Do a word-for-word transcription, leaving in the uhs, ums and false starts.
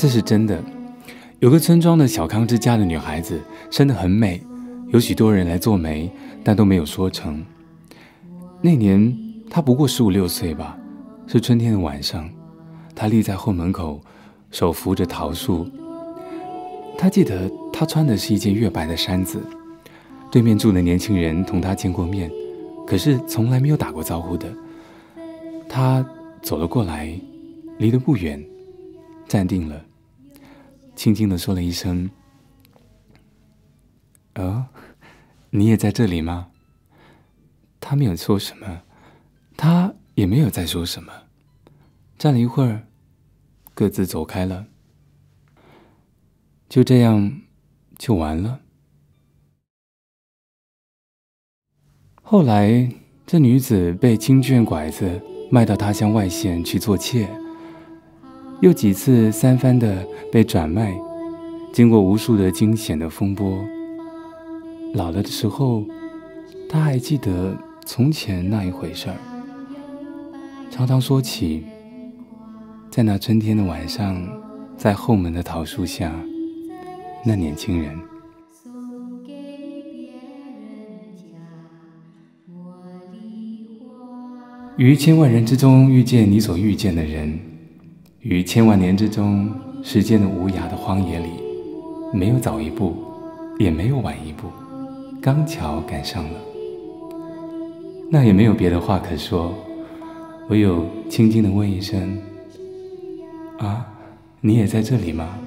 这是真的。有个村庄的小康之家的女孩子生得很美，有许多人来做媒，但都没有说成。那年她不过十五六岁吧，是春天的晚上，她立在后门口，手扶着桃树。她记得她穿的是一件月白的衫子。对面住的年轻人同她见过面，可是从来没有打过招呼的。她走了过来，离得不远，站定了，轻轻地说了一声：哦，你也在这里吗？他没有说什么，他也没有再说什么，站了一会儿，各自走开了。就这样就完了。后来这女子被亲眷拐子卖到他乡外县去做妾，又几次三番的被转卖，经过无数的惊险的风波。老了的时候，他还记得从前那一回事儿，常常说起，在那春天的晚上，在后门的桃树下，那年轻人。于千万人之中遇见你所遇见的人，于千万年之中，时间的无涯的荒野里，没有早一步，也没有晚一步，刚巧赶上了。那也没有别的话可说，唯有轻轻地问一声：啊，你也在这里吗？